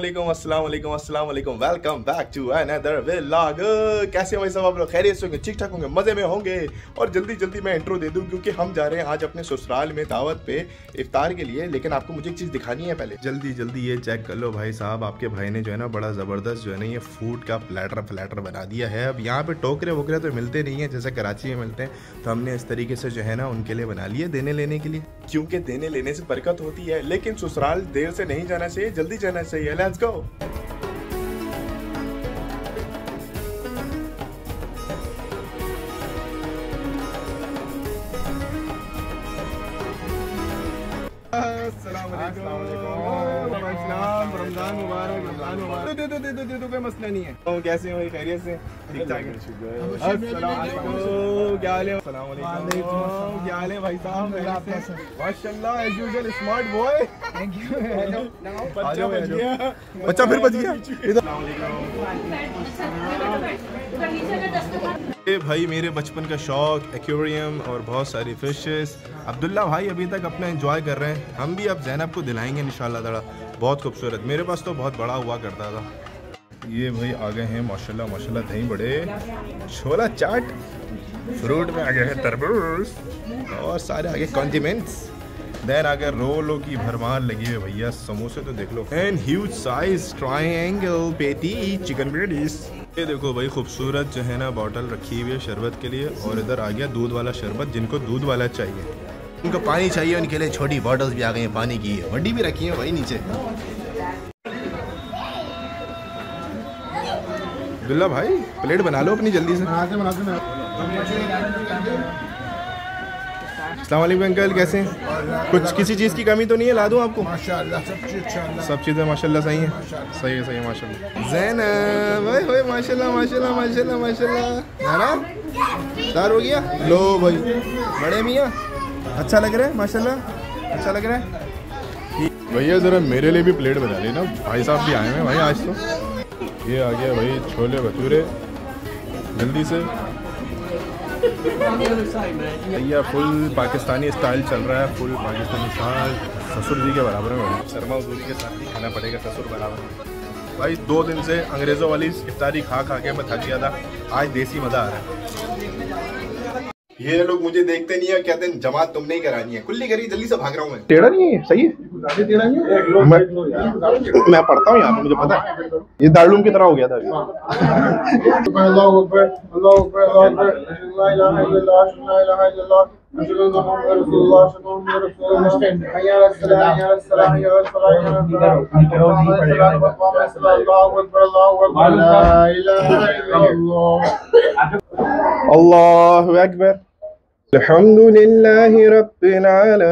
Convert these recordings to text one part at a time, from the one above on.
अस्सलाम वालेकुम welcome back to another vlog. कैसे हो भाई सब आप लोग? खैरियत से होंगे, ठीक ठाक होंगे, मज़े में होंगे। और जल्दी जल्दी मैं इंट्रो दे दूं क्योंकि हम जा रहे हैं आज अपने ससुराल में दावत पे इफ्तार के लिए। लेकिन आपको मुझे एक चीज़ दिखानी है पहले। जल्दी जल्दी ये चेक कर लो भाई साहब, आपके भाई ने जो है ना बड़ा ज़बरदस्त जो है ना ये फूड का प्लेटर बना दिया है। अब यहाँ पे टोकरे वोकरे तो मिलते नहीं है जैसे कराची में मिलते हैं, तो हमने इस तरीके से जो है ना उनके लिए बना लिए देने लेने के लिए, क्योंकि देने लेने से बरकत होती है। लेकिन ससुराल देर से नहीं जाना चाहिए, जल्दी जाना चाहिए। Let's go. रमजान मुबारक, रमजान मुबारक। दे कोई मसला नहीं है। तो कैसे हो? खैरियत से? ठीक ठाक है। अस्सलाम वालेकुम, क्या हाल है? अस्सलाम वालेकुम, क्या हाल है भाई साहब? माशाल्लाह as usual smart boy. Thank you. बच्चा बच गया, बच्चा फिर बच गया। ये भाई मेरे बचपन का शौक एक्वेरियम और बहुत सारी फिशेस। अब्दुल्ला भाई अभी तक अपना एंजॉय कर रहे हैं, हम भी अब ज़ैनब को दिलाएंगे इंशाल्लाह ताला। बहुत खूबसूरत, मेरे पास तो बहुत बड़ा हुआ करता था। ये भाई आ गए हैं माशाल्लाह माशाल्लाह दही बड़े, छोला चाट, फ्रूट में आ गया है तरबूज और सारे आगे कॉन्डिमेंट्स। देन आ गया रोलों की भरमार लगी हुई भैया, समोसे तो देख लो। And huge size triangle patty chicken patties. ये देखो भाई खूबसूरत जो है ना बॉटल रखी हुई है शरबत के लिए। और इधर आ गया दूध वाला शरबत, जिनको दूध वाला चाहिए, उनको पानी चाहिए, उनके लिए छोटी बॉटल्स भी आ गई हैं पानी की, बड़ी भी रखी है भाई नीचे। दुल्ला भाई प्लेट बना लो अपनी जल्दी से। अस्सलाम वालेकुम अंकल, कैसे हैं? कुछ किसी चीज़ की कमी तो नहीं है? ला दूँ आपको? माशाल्लाह सब चीज़ें माशाल्लाह सही हैं। सही है माशाल्लाह। ज़ैनब भाई भाई माशाल्लाह माशाल्लाह माशाल्लाह माशाल्लाह। है ना तार हो गया? लो भाई बड़े मियाँ अच्छा लग रहा है माशाल्लाह, अच्छा लग रहा है। भैया ज़रा मेरे लिए भी प्लेट बना लेना, भाई साहब भी आए हैं भाई आज तो। ये आ गया भाई छोले भटूरे, जल्दी से। भैया फुल पाकिस्तानी स्टाइल चल रहा है, फुल पाकिस्तानी स्टाइल। ससुर जी के बराबर में शर्मा हजूरी के साथ ही खाना पड़ेगा ससुर बराबर। भाई 2 दिन से अंग्रेज़ों वाली इफ्तारी खा के मैं थक गया था, आज देसी मज़ा आ रहा है। ये लोग मुझे देखते नहीं है, कहते हैं जमात तुमने ही करानी है, कुल्ली करी, जल्दी से भाग रहा हूँ मैं। टेढ़ा नहीं है, सही है, टेढ़ा नहीं है। मैं पढ़ता हूँ यहाँ पे, मुझे पता है ये दारुल की तरह हो गया था अभी। अल्लाहु अकबर, अल्हम्दुलिल्लाहि रब्बिल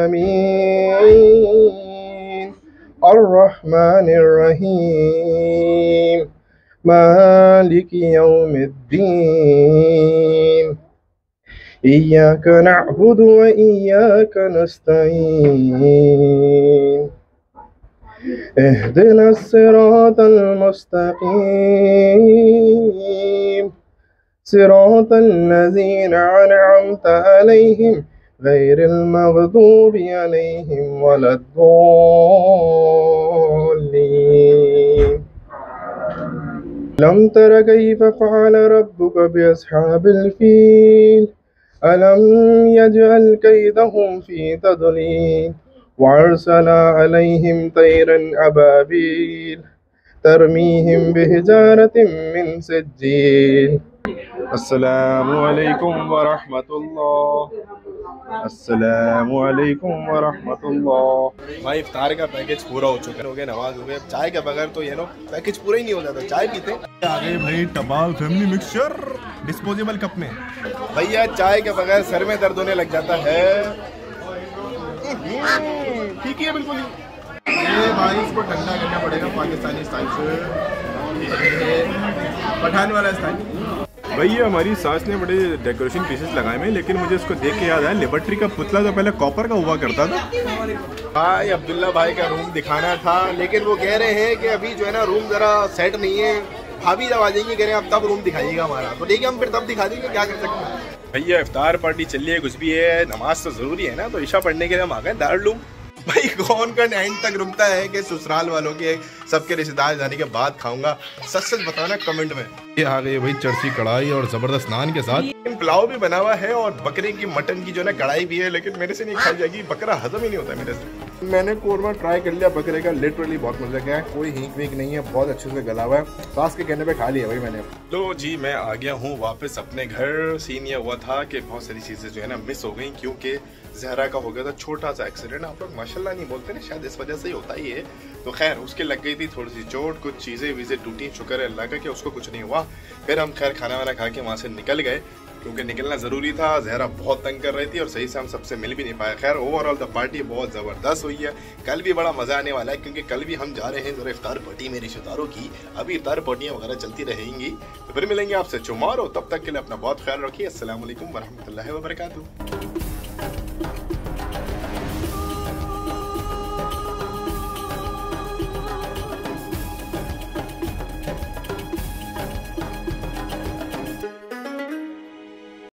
आलमीन, अर्रहमानिर रहीम, मालिकि यौमिद्दीन, इय्याका नअबुदु व इय्याका नस्तईन, इहदिनस सिरातल मुस्तकीम, सिरातल लज़ीना अनअमता अलैहिम गैरिल मग़दूबि अलैहिम वलद्दॉल्लीन। लम तर कैफ़ फ़अल रब्बुका बिअस्हाबिल फ़ील, अलम यजअल कैदहुम फ़ी तदलील, वअरसल अलैहिम तैरन अबाबील, तरमीहिम बिहिजारतिम मिन सिज्जील। अस्सलामु अलैकुम व रहमतुल्लाह, अस्सलामु अलैकुम व रहमतुल्लाह। भाई इफ्तार का पैकेज पूरा हो चुका है, हो गया नमाज हो गया। चाय के बगैर तो ये नो पैकेज पूरा ही नहीं हो जाता, चाय पीते। आ गए भाई टपाल फैमिली मिक्सचर डिस्पोजेबल कप में। भैया चाय के बगैर सर में दर्द होने लग जाता है। ठीक है बिल्कुल। ये भाई इसको ठंडा करना पड़ेगा पाकिस्तानी स्टाइल से, पठान वाला स्टाइल। भैया हमारी सास ने बड़े डेकोरेशन पीसेस लगाए हैं, लेकिन मुझे इसको देख के याद आया लिबर्टी का पुतला तो पहले कॉपर का हुआ करता था। भाई अब्दुल्ला भाई का रूम दिखाना था, लेकिन वो कह रहे हैं कि अभी जो है ना रूम जरा सेट नहीं है। भाभी जब आ जाएंगी कह रहे हैं अब तब रूम दिखाइएगा हमारा, तो ठीक है हम फिर तब दिखा देंगे, क्या कर सकते हैं। भैया इफ्तार पार्टी चल रही है, कुछ भी है, नमाज तो जरूरी है ना, तो ईशा पढ़ने के लिए हम आ गए दारुल। भाई कौन एंड तक रुकता है कि ससुराल वालों के सबके रिश्तेदार जाने के बाद खाऊंगा। सच सच बताना कमेंट में। ये आ गई भाई चरसी कढ़ाई और जबरदस्त नान के साथ पुलाव भी बना हुआ है और बकरे की मटन की जो है ना कढ़ाई भी है, लेकिन मेरे से नहीं खाई जाएगी, बकरा हजम ही नहीं होता मेरे से। मैंने कोरमा ट्राई कर लिया बकरे का, लिटरली बहुत मजा गया है, कोई हींक वीक नहीं है, बहुत अच्छे से गला हुआ है, सास के कहने पे खा लिया भाई मैंने। लो जी मैं आ गया हूँ वापस अपने घर। सीन ये हुआ था कि बहुत सारी चीजें जो है ना मिस हो गई, क्योंकि जहरा का हो गया था छोटा सा एक्सीडेंट। आप लोग माशाल्लाह नहीं बोलते ना, शायद इस वजह से ही होता ही है। तो खैर उसके लग गई थी थोड़ी सी चोट, कुछ चीजें वीजें टूटी, शुक्र है अल्लाह का कि उसको कुछ नहीं हुआ। फिर हम खैर खाना वाना खा के वहाँ से निकल गए, क्योंकि निकलना ज़रूरी था। जहरा बहुत तंग कर रही थी और सही से हम सबसे मिल भी नहीं पाए। खैर ओवरऑल द पार्टी बहुत ज़बरदस्त हुई है। कल भी बड़ा मज़ा आने वाला है, क्योंकि कल भी हम जा रहे हैं ज़रा इफ्तार पार्टी में रिश्तेदारों की। अभी इफ्तार पार्टियाँ वगैरह चलती रहेंगी, तो फिर मिलेंगे आपसे टुमारो। तब तक के लिए अपना बहुत ख्याल रखिए। अस्सलाम वालेकुम वरहमतुल्लाहि वबरकातुहू।